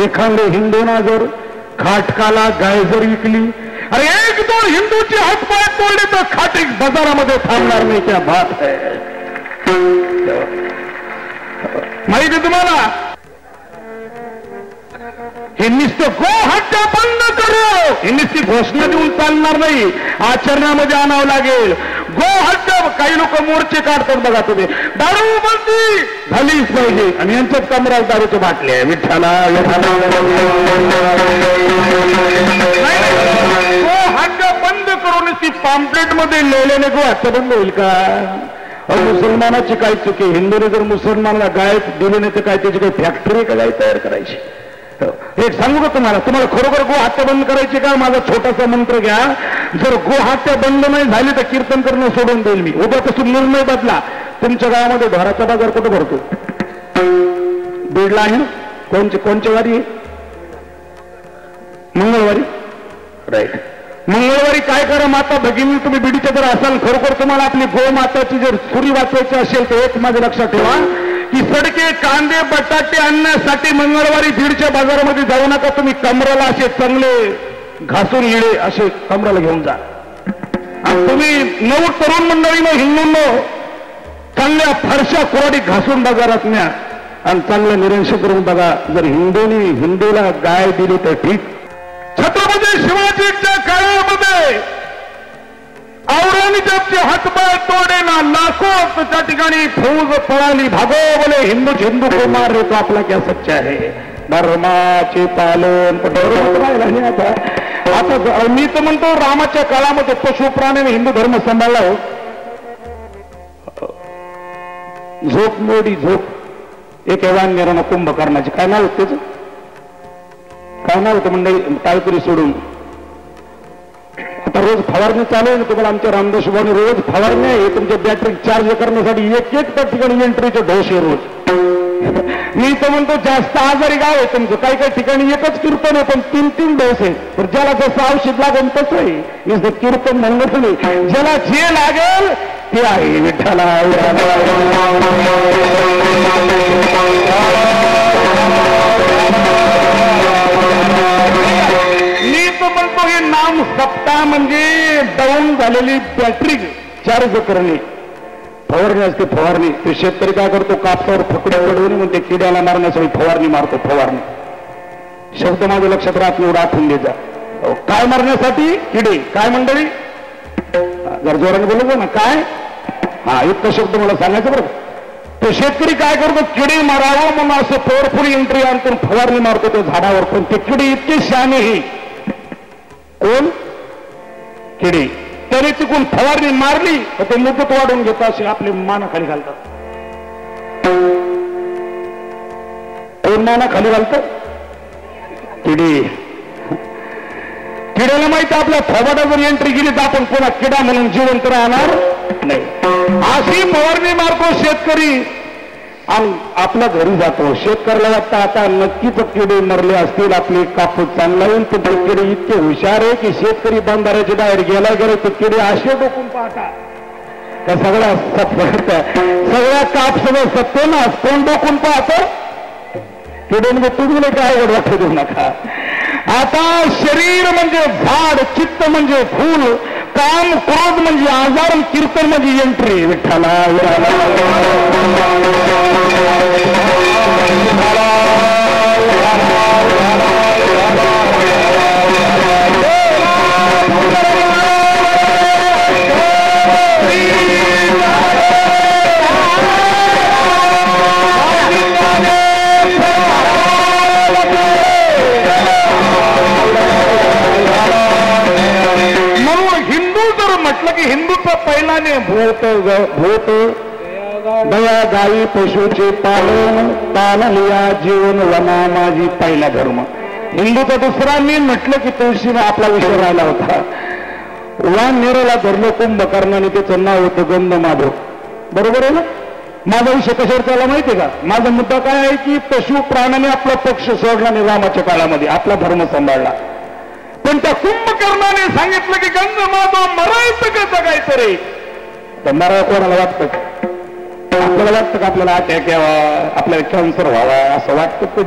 एखादे हिंदूना जर खाटकाला गाय जर विकली, अरे एक दोन हिंदूची हातपाय तोडले तर खाटी बाजारामध्ये थांबणार नाही. क्या बात है. माहिती तुम्हाला, हे नुसतं गो हत्या बंद करू ही नुसती घोषणा देऊन चालणार नाही, आचरणामध्ये आणावं लागेल. गो हत्या, काही लोक मोर्चे काढतात बघा तुम्ही, दारू बंदी झालीच पाहिजे आणि यांच्यात कमरात दारूचे बाटले आहे. विठ्ठला गो हत्या बंद करून ती पॅम्पलेट मध्ये लिहिल्याने गो हत्या बंद होईल का? मुसलमानाची काय चुकी, हिंदूने जर मुसलमानाला गाय दिली नाही तर काय त्याची काही फॅक्टरी का गाय तयार करायची? एक सांगू का तुम्हाला, खरोखर गो हत्या बंद करायची का? माझा छोटासा मंत्र घ्या, जर गो हत्या बंद नाही झाली तर कीर्तन करणं सोडून देईल मी. उद्यापासून निर्णय बदला. तुमच्या गावामध्ये ढोराचा बाजार कुठं भरतो? बीडला आहे ना. कोणच्या वारी? मंगळवारी. राईट. मंगळवारी काय करा माता भगिनी, तुम्ही बीडीच्या जर असाल, खरोखर तुम्हाला आपली गो माताची जर सुरी वाचवायची असेल तर एक माझं लक्षात ठेवा की सडके कांदे बटाटे आणण्यासाठी मंगळवारी बीडच्या बाजारामध्ये जाऊ नका. तुम्ही कमराला असे चांगले घासून येळे असे कमराला घेऊन जा. आणि तुम्ही नऊ तरुण मंडळीनं हिंदूंनो चांगल्या फरशा कोरडी घासून बाजारात न्या आणि चांगलं निरीक्षण करून बघा. जर हिंदूला गाय दिली तर ठीक. छत्रपती शिवाजीच्या काळामध्ये औरंगजेबचे हातपाय तोडे ना लाखो त्या ठिकाणी फौज पळाली. भागो बोले हिंदू हिंदू को मार रे तो आपला क्या सच्चा है. धर्माचे पालन आता मी तर म्हणतो रामाच्या काळामध्ये पशु प्राण्याने हिंदू धर्म सांभाळला हो. झोप मोडी झोप एक एवांगेराना कुंभकर्णाची काय नाव होत त्याचं? काय नाव होतं मंडळी? टाळकरी सोडून आता रोज फवारणी चालू आहे ना. तुम्हाला आमच्या रामदास शुभाने रोज फवारणी आहे. तुमच्या बॅटरी चार्ज करण्यासाठी एक त्या ठिकाणी एंट्रीचे ढोस आहे रोज. मी तर म्हणतो जास्त आजारी गाव आहे तुमचं. काही काही ठिकाणी एकच कीर्तन आहे पण 3-3 डोस आहे. पण ज्याला जसं औषध लागेल तसं आहे. नुसतं कीर्तन म्हणलं नाही, ज्याला जे लागेल ते आहे. विठ्ठला मी तर म्हणतो हे नाम सप्ताह म्हणजे डाऊन झालेली बॅटरी चार्ज करणे. फवारणी असते फवारणी. ते शेतकरी काय करतो, कापसावर फकडे पडवून म्हणते किड्याला मारण्यासाठी फवारणी मारतो. फवारणी शब्द माझ्या लक्षात राहत नाही, एवढं आठवून द्यायचा. काय मारण्यासाठी? किडे. काय मंडळी? जर जोराने बोलतो ना काय, हा इतका शब्द मला सांगायचं बरं. तो शेतकरी काय करतो, किडे मारावं म्हणून असं पॉवरफुल एंट्री आणतो फवारणी मारतो त्या झाडावर. पण ते किडे इतके शहाणे हे. कोण? किडे. त्याने तिकून फवारणी मारली तर ते मुदत वाढवून घेतात, असे आपले मानाखाली घालतात. कोण मानाखाली घालतात? किडे. किड्याला माहिती आपल्या थोबाडा जर एंट्री गेली तर आपण कोणा किडा म्हणून जिवंत राहणार नाही. अशी फवारणी मारतो शेतकरी आणि आपल्या घरी जातो. शेतकऱ्याला वाटतं आता नक्कीच किडे मरले असतील, आपले कापूस चांगला येईल. तर ते किडे इतके हुशार आहे की शेतकरी बंधाऱ्याच्या बाहेर गेला तर किडे असे डोकून पाहतात का सगळ्या कापसाला सत्य ना कोण डोकून पाहतो? किडे तुम्ही काय वाटत देऊ नका. आता शरीर म्हणजे झाड, चित्त म्हणजे फूल, काम क्रोध म्हणजे आजार, कीर्तन म्हणजे एंट्री. विठ्ठला हिंदूचा पहिलाने भूत भूत दया गाई पशुचे पालन पालनिया जीवन वना माझी पहिला धर्म. हिंदूचा दुसरा मी म्हटलं की तुळशीने आपला विषय राहिला होता. वान नेराला धरलं कुंभकर्णाने, त्याचं नाव होतं गंध माधव. बरोबर आहे ना? माझा विषय कशावर चालला माहितीये का? माझा मुद्दा काय आहे की पशु प्राण्याने आपला पक्ष सोडला आणि रामाच्या काळामध्ये आपला धर्म सांभाळला. पण त्या कुंभकर्णाने सांगितलं की गंध माधव मरायचं का जगायचं रे? तर मरा कोणाला वाटतं? आपल्याला वाटतं का आपल्याला अटॅक यावा, आपल्याला कॅन्सर व्हावा असं वाटतं कधी?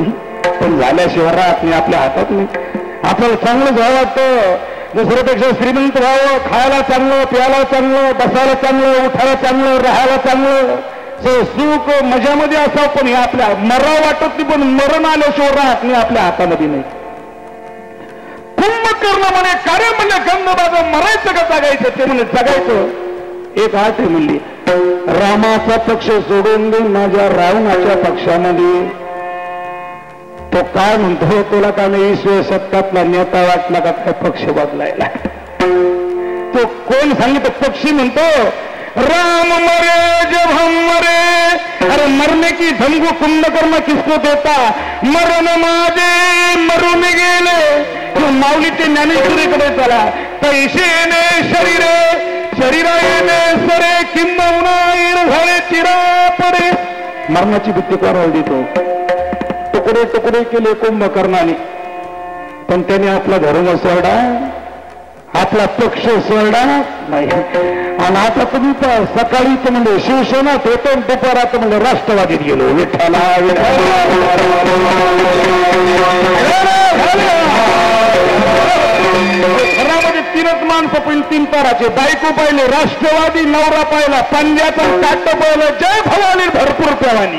पण झाल्याशिवाय राहत नाही, आपल्या हातात नाही. आपल्याला चांगलं जावं वाटतं, दुसऱ्यापेक्षा श्रीमंत व्हावं, खायला चांगलं, प्यायला चांगलं, बसायला चांगलं, उठायला चांगलं, राहायला चांगलं, सुख मजामध्ये असावं. पण हे आपल्या मराव वाटत नाही, पण मरण आल्याशिवाय राहत नाही, आपल्या हातामध्ये नाही. कुंभकर्ण म्हणे कार्य म्हणले गंधबाज, मरायचं का जगायचं? ते म्हणे जगायचं. एक आठ म्हणली, रामाचा पक्ष सोडून दे माझ्या रावणाच्या पक्षामध्ये. तो काय म्हणतो, तुला का नाही 20व्या शतकातला नेता वाटला का काय पक्ष बदलायला? तो कोण सांगितलं? पक्षी म्हणतो राम मरे जब हम मरे, अरे मरने की धमको कुंभकर्ण किसको देता? मरण माझे मरून गेले. माऊलीचे ज्ञानेश्वरीकडे चला, तैशेने शरीर शरीरा येणे सरे किंबहुना झाले चिरा पडे. मरणाची भीती कोणाला देतो? तुकडे तुकडे केले कुंभकर्णाने, पण त्याने आपला धर्म सोडा, आपला पक्ष सोडा नाही. आणि आता तुम्ही सकाळी तर म्हणजे शिवसेनात होतो, दुपारात म्हणजे राष्ट्रवादीत गेलो. विठ्ठला घरामध्ये तीनच माणसं पहिली, 3 ताराचे. बायको पाहिले राष्ट्रवादी, नवरा पाहिला पंजाचं ताट पाहिलं जय भवानी भरपूर पेवानी.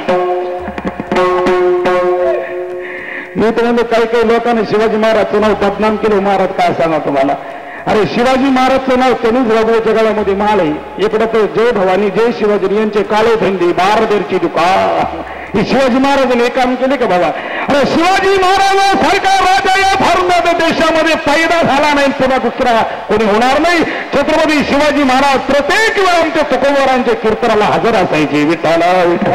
मी तर म्हणजे काही काही लोकांनी शिवाजी महाराजचं नाव बदनाम केलं. महाराज काय सांगा तुम्हाला, अरे शिवाजी महाराजचं नाव त्यांनीच रघुवीच्या गळ्यामध्ये माळ आहे. इकडं तर जय भवानी जय शिवाजी यांचे काळे धंदे बारदेरची दुकान. हे शिवाजी महाराजांनी हे काम केले का बाबा? अरे शिवाजी महाराजांसारखा राजा या भारत देशामध्ये पैदा झाला नाही, पुन्हा दुसरा कोणी होणार नाही. छत्रपती शिवाजी महाराज प्रत्येक वेळा आमच्या तुकोबारांच्या कीर्तनाला हजर असायचे. विठ्ठला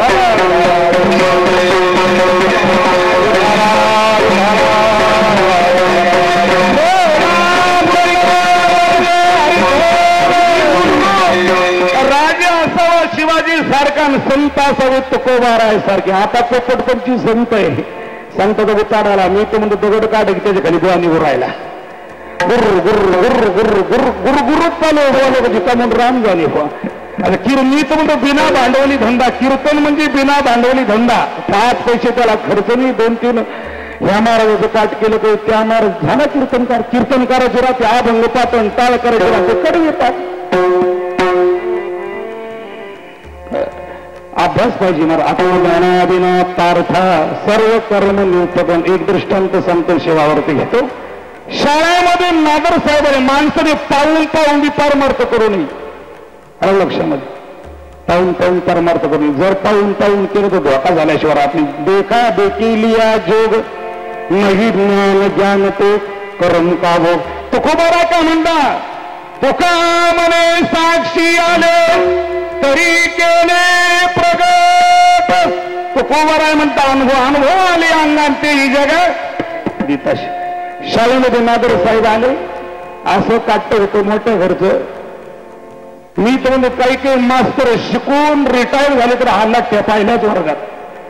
राजा असावा शिवाजी सारखा, संत असावे तुकोबाराय सारखे. आता पोपटपंची संत आहे, संताचा उताराला मी तो म्हणतो दगड काढ की त्याच्या खाली बुवा निघून राहिला. गुरु गुरु गुरु गुरु गुरु गुरु गुरुच चालू जिका म्हणून राम झाले. आता मी तर म्हणतो बिना भांडवली धंदा. कीर्तन म्हणजे बिना भांडवली धंदा. 5 पैसे त्याला खर्च नाही. 2-3 ह्या महाराजाचं पाठ केलं तर त्या महाराज झाला कीर्तनकार. कीर्तनकाराचे राहते अभंग पाठण, टाळ करायचे राहते, कडे येतात. अभ्यास पाहिजे. मला आत्मज्ञानादिना पार्था सर्व कर्म नियुक्तम. एक दृष्टांत सांगतो, सेवावरती घेतो. शाळेमध्ये नागर साहेब माणसाने पाहून पाहून परमार्थ करू नये. आलं लक्षामध्ये? पाहून पाहून परमार्थ करू नये. जर पाहून पाहून केलं तर धोका झाल्याशिवाय आपली देखा देखी लिया जोग नाही ज्ञान ज्ञान ते कर्म का भोग. तुकोबारा का म्हणता? तुका म्हणे साक्षी आले तरी केले प्रगट. तुकोबारा म्हणता अनुभव अनुभव आले अंगात ते ही जग दिताश. शाळेमध्ये नादर साहेब आले, असं काटत होतं मोठ्या घरचं. मी तर म्हणजे काही काही मास्तर शिकून रिटायर झाले तर हल्ला पहिल्याच वर्गात.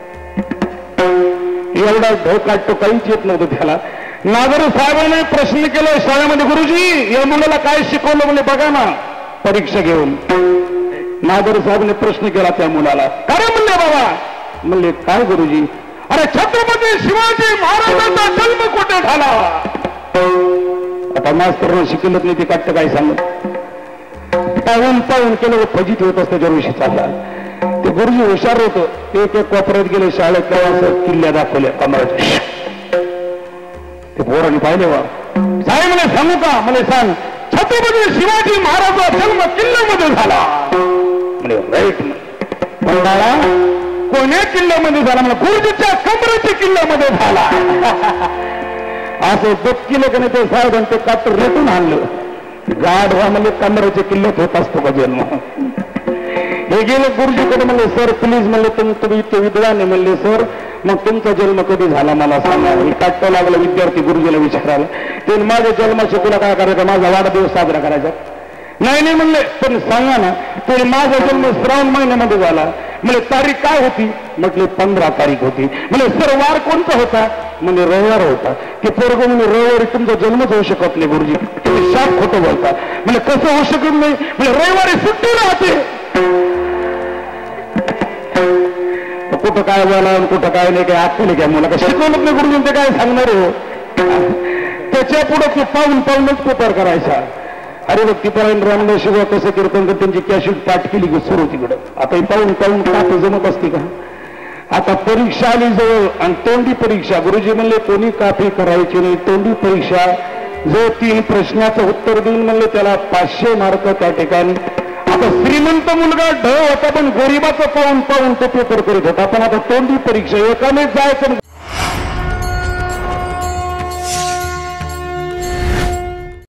एवढा ढो काटतो, काहीच येत नव्हतं त्याला. नागर साहेबांनी प्रश्न केला शाळेमध्ये, गुरुजी या मुलाला काय शिकवलं? म्हणजे बघा ना परीक्षा घेऊन. नागर साहेबांनी प्रश्न केला त्या मुलाला, काय म्हणले बाबा? म्हणले काय गुरुजी? अरे छत्रपती शिवाजी महाराजांचा जन्म कुठे झाला? आता मास्तरनं शिकलत नाही ते काटतं काय सांगत. पाहून पाहून केलं फजित होत असतं त्याच्याविषयी चालला. ते गुरुजी हुशार होतं. ते एक कोपऱ्यात गेले शाळेत, असं किल्ल्या दाखवल्या कमराच्या. ते पोरांनी पाहिले वा साहेब म्हणे सांगू का? म्हणे सांग. छत्रपती शिवाजी महाराजांचा जन्म किल्ल्यामध्ये झाला. म्हणे राईट. बाळा कोण्या किल्ल्यामध्ये झाला? मला गुरुजीच्या कमरेच्या किल्ल्यामध्ये झाला. असं दुःख केलं का नाही ते साहेबांनी ते काट रेटून आणलं. गाढवा म्हणजे कमरेच्या किल्ल्यात होत असतो का जन्म? हे गेले गुरुजीकडे, म्हणले सर प्लीज, म्हणले तुम्ही इतके विद्वान आहे, म्हणले सर मग तुमचा जन्म कधी झाला मला सांगा. मी काटतो लागला विद्यार्थी गुरुजीला विचारायला. ते माझ्या जन्माशी तुला काय करायचं? माझा वाढदिवस साजरा करायचा? नाही नाही म्हणले, पण सांगा ना. ते माझा जन्म श्रावण महिन्यामध्ये झाला. म्हणजे तारीख काय होती? म्हटले 15 तारीख होती. म्हणजे सर वार कोणता होता? म्हणजे रविवार होता. ते पोरग म्हणजे रविवारी तुमचा जन्मच होऊ शकत नाही गुरुजी, तुम्ही शाप खोटं बोलता. म्हणजे कसं होऊ शकत नाही? म्हणजे रविवारी सुट्टी राहते. कुठं काय बोला आणि कुठं काय नाही, काय अक्कल काय मुला काय शिकवलं नाही गुरुजी, ते काय सांगणार हो. त्याच्या पुढे तू पाहून पाहूनच पेपर करायचा. अरे भक्तीपरायण रामदास शिवा कसं कीर्तन कर, त्यांची कॅशिट पाठ केली की सुरू तिकडं. आता ही पाहून पाहून काप जमत असते का? आता परीक्षा आली जवळ आणि तोंडी परीक्षा. गुरुजी म्हणले कोणी कापी करायची नाही, तोंडी परीक्षा. जो 3 प्रश्नाचं उत्तर देऊन म्हणले त्याला 500 मार्क त्या ठिकाणी. आता श्रीमंत मुलगा ढ होता पण गरीबाचं पाहून पाहून तो पेपर करीत होता. पण आता तोंडी परीक्षा एकानेच जायचं